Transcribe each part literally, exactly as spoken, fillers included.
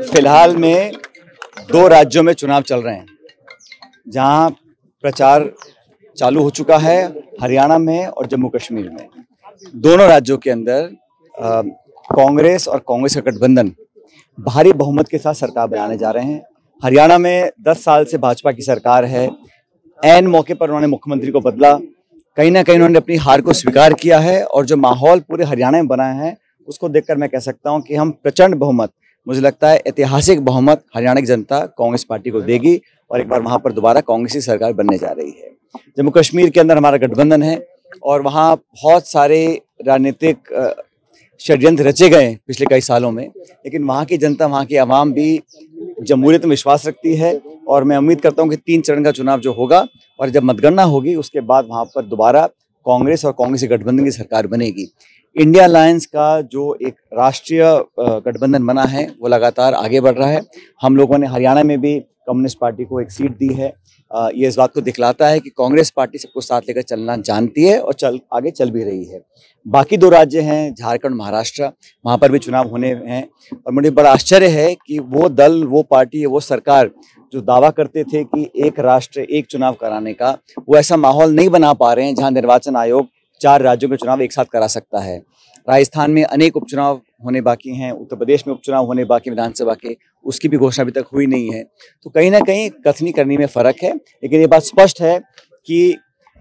फिलहाल में दो राज्यों में चुनाव चल रहे हैं जहां प्रचार चालू हो चुका है, हरियाणा में और जम्मू कश्मीर में। दोनों राज्यों के अंदर कांग्रेस और कांग्रेस का गठबंधन भारी बहुमत के साथ सरकार बनाने जा रहे हैं। हरियाणा में दस साल से भाजपा की सरकार है। ऐन मौके पर उन्होंने मुख्यमंत्री को बदला, कहीं ना कहीं उन्होंने अपनी हार को स्वीकार किया है और जो माहौल पूरे हरियाणा में बना है उसको देखकर मैं कह सकता हूं कि हम प्रचंड बहुमत, मुझे लगता है ऐतिहासिक बहुमत हरियाणा की जनता कांग्रेस पार्टी को देगी और एक बार वहां पर दोबारा कांग्रेस की सरकार बनने जा रही है। जम्मू कश्मीर के अंदर हमारा गठबंधन है और वहाँ बहुत सारे राजनीतिक षड्यंत्र रचे गए पिछले कई सालों में, लेकिन वहाँ की जनता, वहाँ की आवाम भी जमहूरियत में विश्वास रखती है और मैं उम्मीद करता हूँ कि तीन चरण का चुनाव जो होगा और जब मतगणना होगी उसके बाद वहाँ पर दोबारा कांग्रेस और कांग्रेस के गठबंधन की सरकार बनेगी। इंडिया अलायंस का जो एक राष्ट्रीय गठबंधन बना है वो लगातार आगे बढ़ रहा है। हम लोगों ने हरियाणा में भी कम्युनिस्ट पार्टी को एक सीट दी है। ये इस बात को दिखलाता है कि कांग्रेस पार्टी सबको साथ लेकर चलना जानती है और चल आगे चल भी रही है। बाकी दो राज्य हैं झारखंड, महाराष्ट्र, वहाँ पर भी चुनाव होने हैं और मुझे बड़ा आश्चर्य है कि वो दल, वो पार्टी, वो सरकार जो दावा करते थे कि एक राष्ट्र एक चुनाव कराने का, वो ऐसा माहौल नहीं बना पा रहे हैं जहाँ निर्वाचन आयोग चार राज्यों के चुनाव एक साथ करा सकता है। राजस्थान में अनेक उपचुनाव होने बाकी हैं, उत्तर प्रदेश में उपचुनाव होने बाकी विधानसभा के, उसकी भी घोषणा अभी तक हुई नहीं है। तो कहीं ना कहीं कथनी करनी में फर्क है, लेकिन ये बात स्पष्ट है कि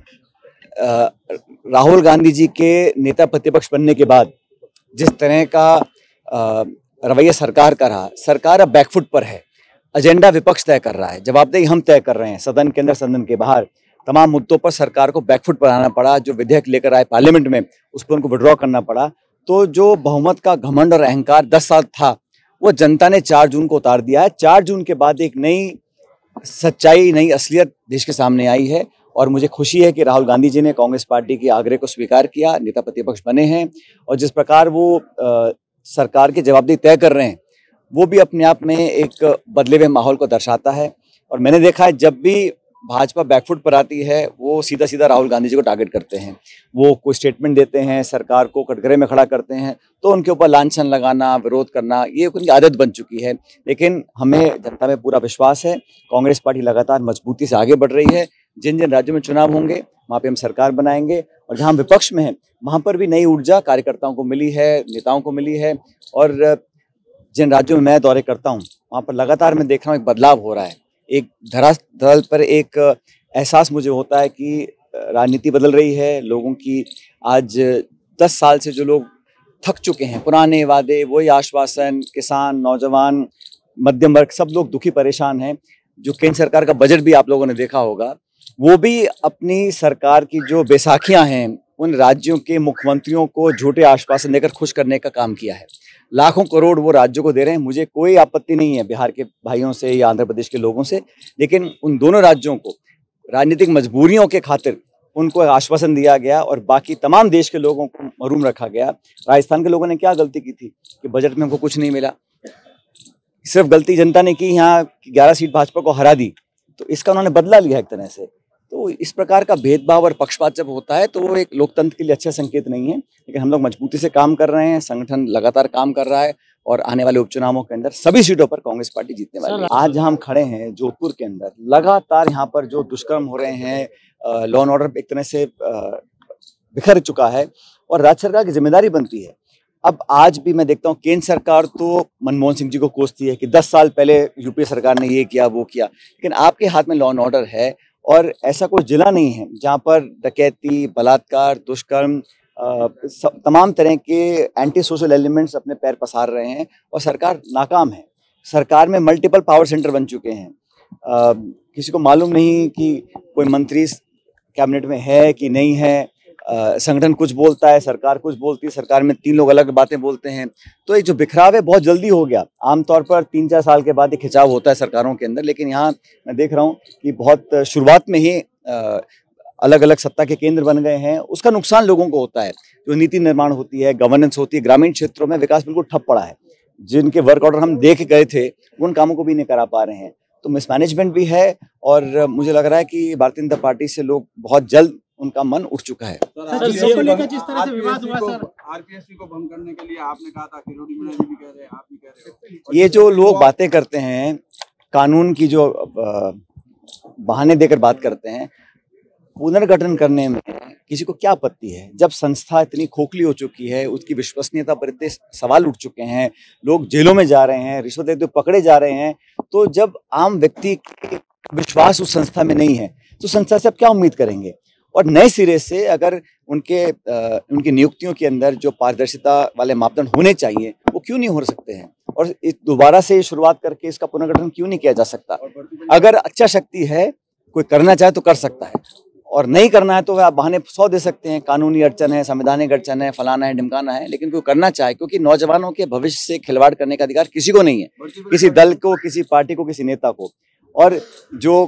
आ, राहुल गांधी जी के नेता प्रतिपक्ष बनने के बाद जिस तरह का रवैया सरकार का रहा, सरकार अब बैकफुट पर है। एजेंडा विपक्ष तय कर रहा है, जवाबदेही हम तय कर रहे हैं, सदन के अंदर सदन के बाहर तमाम मुद्दों पर सरकार को बैकफुट पर आना पड़ा। जो विधेयक लेकर आए पार्लियामेंट में उस पर उनको विड्रॉ करना पड़ा। तो जो बहुमत का घमंड और अहंकार दस साल था वो जनता ने चार जून को उतार दिया है। चार जून के बाद एक नई सच्चाई, नई असलियत देश के सामने आई है और मुझे खुशी है कि राहुल गांधी जी ने कांग्रेस पार्टी के आग्रह को स्वीकार किया, नेता प्रतिपक्ष बने हैं और जिस प्रकार वो आ, सरकार की जवाबदेही तय कर रहे हैं वो भी अपने आप में एक बदले हुए माहौल को दर्शाता है। और मैंने देखा है जब भी भाजपा बैकफुट पर आती है वो सीधा सीधा राहुल गांधी जी को टारगेट करते हैं। वो कोई स्टेटमेंट देते हैं, सरकार को कटघरे में खड़ा करते हैं तो उनके ऊपर लांछन लगाना, विरोध करना, ये उनकी आदत बन चुकी है। लेकिन हमें जनता में पूरा विश्वास है, कांग्रेस पार्टी लगातार मजबूती से आगे बढ़ रही है। जिन जिन राज्यों में चुनाव होंगे वहाँ पे हम सरकार बनाएंगे और जहाँ विपक्ष में है वहाँ पर भी नई ऊर्जा कार्यकर्ताओं को मिली है, नेताओं को मिली है। और जिन राज्यों में मैं दौरे करता हूँ वहाँ पर लगातार मैं देख रहा हूँ एक बदलाव हो रहा है। एक धरातल पर एक एहसास मुझे होता है कि राजनीति बदल रही है। लोगों की आज दस साल से जो लोग थक चुके हैं, पुराने वादे, वही आश्वासन, किसान, नौजवान, मध्यम वर्ग, सब लोग दुखी परेशान हैं। जो केंद्र सरकार का बजट भी आप लोगों ने देखा होगा, वो भी अपनी सरकार की जो बैसाखियां हैं उन राज्यों के मुख्यमंत्रियों को झूठे आश्वासन देकर खुश करने का काम किया है। लाखों करोड़ वो राज्यों को दे रहे हैं। मुझे कोई आपत्ति नहीं है बिहार के भाइयों से या आंध्र प्रदेश के लोगों से, लेकिन उन दोनों राज्यों को राजनीतिक मजबूरियों के खातिर उनको आश्वासन दिया गया और बाकी तमाम देश के लोगों को महरूम रखा गया। राजस्थान के लोगों ने क्या गलती की थी कि बजट में उनको कुछ नहीं मिला। सिर्फ गलती जनता ने की, यहाँ ग्यारह सीट भाजपा को हरा दी, तो इसका उन्होंने बदला लिया एक तरह से। तो इस प्रकार का भेदभाव और पक्षपात जब होता है तो वो एक लोकतंत्र के लिए अच्छा संकेत नहीं है। लेकिन हम लोग मजबूती से काम कर रहे हैं, संगठन लगातार काम कर रहा है और आने वाले उपचुनावों के अंदर सभी सीटों पर कांग्रेस पार्टी जीतने वाली है। आज हम खड़े हैं जोधपुर के अंदर, लगातार यहाँ पर जो दुष्कर्म हो रहे हैं, लॉ एंड ऑर्डर एक तरह से बिखर चुका है और राज्य सरकार की जिम्मेदारी बनती है। अब आज भी मैं देखता हूँ केंद्र सरकार तो मनमोहन सिंह जी को कोसती है कि दस साल पहले यूपीए सरकार ने ये किया, वो किया, लेकिन आपके हाथ में लॉ एंड ऑर्डर है और ऐसा कोई जिला नहीं है जहाँ पर डकैती, बलात्कार, दुष्कर्म, तमाम तरह के एंटी सोशल एलिमेंट्स अपने पैर पसार रहे हैं और सरकार नाकाम है। सरकार में मल्टीपल पावर सेंटर बन चुके हैं। आ, किसी को मालूम नहीं कि कोई मंत्री कैबिनेट में है कि नहीं है। संगठन कुछ बोलता है, सरकार कुछ बोलती है, सरकार में तीन लोग अलग बातें बोलते हैं। तो एक जो बिखराव है बहुत जल्दी हो गया। आमतौर पर तीन चार साल के बाद एक खिंचाव होता है सरकारों के अंदर, लेकिन यहाँ मैं देख रहा हूँ कि बहुत शुरुआत में ही अलग अलग सत्ता के केंद्र बन गए हैं। उसका नुकसान लोगों को होता है। जो नीति निर्माण होती है, गवर्नेंस होती है, ग्रामीण क्षेत्रों में विकास बिल्कुल ठप पड़ा है। जिनके वर्क ऑर्डर हम देख गए थे उन कामों को भी नहीं करा पा रहे हैं। तो मिसमैनेजमेंट भी है और मुझे लग रहा है कि भारतीय जनता पार्टी से लोग बहुत जल्द उनका मन उठ चुका है। सर, को लेकर जिस तरह से विवाद हुआ सर, आरपीएससी को भंग करने के लिए आपने कहा था, किरोड़ी मीणा जी भी कह रहे हैं, आप भी कह रहे हो। ये जो लोग बातें करते हैं, कानून की जो बहाने देकर बात करते हैं, पुनर्गठन करने में किसी को क्या आपत्ति है? जब संस्था इतनी खोखली हो चुकी है, उसकी विश्वसनीयता पर इतने सवाल उठ चुके हैं, लोग जेलों में जा रहे हैं, रिश्वत लेते हुए पकड़े जा रहे हैं, तो जब आम व्यक्ति का विश्वास उस संस्था में नहीं है तो संस्था से अब क्या उम्मीद करेंगे? और नए सिरे से अगर उनके आ, उनकी नियुक्तियों के अंदर जो पारदर्शिता वाले मापदंड होने चाहिए वो क्यों नहीं हो सकते हैं? और दोबारा से शुरुआत करके इसका पुनर्गठन क्यों नहीं किया जा सकता? अगर अच्छा शक्ति है, कोई करना चाहे तो कर सकता है, और नहीं करना है तो आप बहाने सौ दे सकते हैं, कानूनी अड़चन है, संवैधानिक अड़चन है, फलाना है, ढिमकाना है, लेकिन कोई करना चाहे, क्योंकि नौजवानों के भविष्य से खिलवाड़ करने का अधिकार किसी को नहीं है, किसी दल को, किसी पार्टी को, किसी नेता को। और जो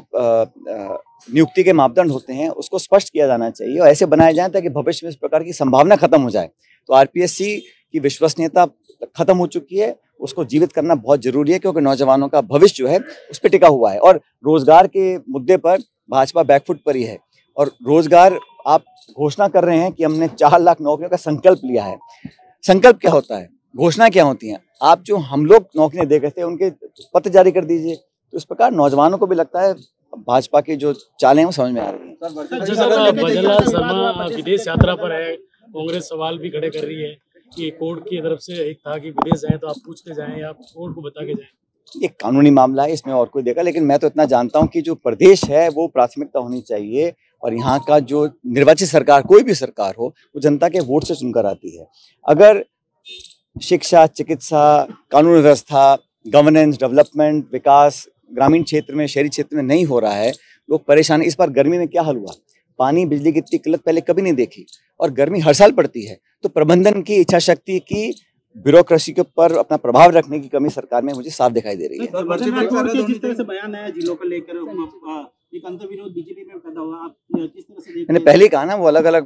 नियुक्ति के मापदंड होते हैं उसको स्पष्ट किया जाना चाहिए और ऐसे बनाए जाए ताकि भविष्य में इस प्रकार की संभावना खत्म हो जाए। तो आरपीएससी की विश्वसनीयता खत्म हो चुकी है, उसको जीवित करना बहुत जरूरी है, क्योंकि नौजवानों का भविष्य जो है उस पर टिका हुआ है। और रोजगार के मुद्दे पर भाजपा बैकफुट पर ही है, और रोजगार आप घोषणा कर रहे हैं कि हमने चार लाख नौकरियों का संकल्प लिया है। संकल्प क्या होता है, घोषणा क्या होती है? आप जो हम लोग नौकरियां दे रहे थे उनके पत्र जारी कर दीजिए। तो इस प्रकार नौजवानों को भी लगता है भाजपा की जो चालें वो समझ में आ रही है। भजनलाल शर्मा विदेश यात्रा पर है, कांग्रेस सवाल भी खड़े कर रही है कि कोर्ट की तरफ से एक था कि विदेश जाए तो आप पूछ के जाएं या कोर्ट को बता के जाएं। ये कानूनी मामला है, इसमें और कोई देगा, लेकिन मैं तो इतना जानता हूं कि जो प्रदेश है वो प्राथमिकता होनी चाहिए, और यहाँ का जो निर्वाचित सरकार, कोई भी सरकार हो, वो जनता के वोट से चुनकर आती है। अगर शिक्षा, चिकित्सा, कानून व्यवस्था, गवर्नेंस, डेवलपमेंट, विकास ग्रामीण क्षेत्र में, शहरी क्षेत्र में नहीं हो रहा है, लोग परेशान। इस बार गर्मी में क्या हाल हुआ, पानी बिजली की इतनी किल्लत पहले कभी नहीं देखी, और गर्मी हर साल पड़ती है। तो प्रबंधन की इच्छा शक्ति की, ब्यूरोक्रेसी के ऊपर अपना प्रभाव रखने की कमी सरकार में मुझे साफ दिखाई दे रही है। जिस तरह से बयान आया जिलों को लेकर एक अंतर्विरोध बीजेपी में पैदा हुआ, आप किस तरह से देखते हैं? मैंने पहले ही कहा ना, वो अलग अलग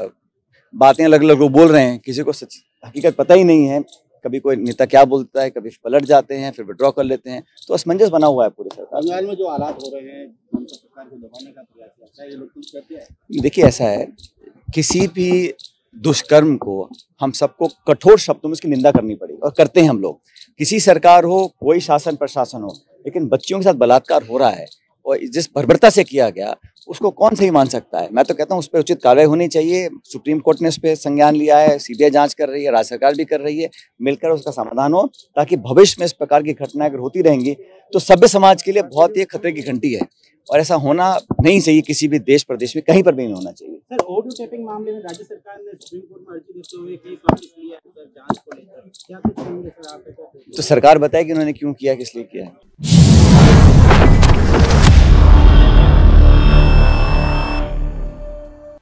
बातें अलग अलग लोग बोल रहे हैं, किसी को सच हकीकत पता ही नहीं है। कभी कोई नेता क्या बोलता है, कभी पलट जाते हैं, फिर विड्रॉ कर लेते हैं, तो असमंजस बना हुआ है पूरी सरकार। बंगाल में जो हालात हो रहे हैं, सरकार को दबाने का प्रयास करता है, ये लोग कुछ करते हैं। देखिए, ऐसा है, किसी भी दुष्कर्म को हम सबको कठोर शब्दों में उसकी निंदा करनी पड़ेगी, और करते हैं हम लोग। किसी सरकार हो, कोई शासन प्रशासन हो, लेकिन बच्चियों के साथ बलात्कार हो रहा है और जिस बर्बरता से किया गया उसको कौन सही मान सकता है? मैं तो कहता हूँ उस पर उचित कार्रवाई होनी चाहिए। सुप्रीम कोर्ट ने उस पर संज्ञान लिया है, सीबीआई जांच कर रही है, राज्य सरकार भी कर रही है, मिलकर उसका समाधान हो, ताकि भविष्य में इस प्रकार की घटनाएं अगर होती रहेंगी तो सभ्य समाज के लिए बहुत ही खतरे की घंटी है, और ऐसा होना नहीं चाहिए किसी भी देश प्रदेश में, कहीं पर भी नहीं होना चाहिए। सर, ऑडियो टेपिंग मामले में राज्य सरकार ने सुप्रीम कोर्ट में अर्जी देते हुए केस वापस लिया है सर, जांच को लेकर क्या कुछ कहेंगे सर आप? तो सरकार बताए कि उन्होंने क्यों किया, किस लिए किया है।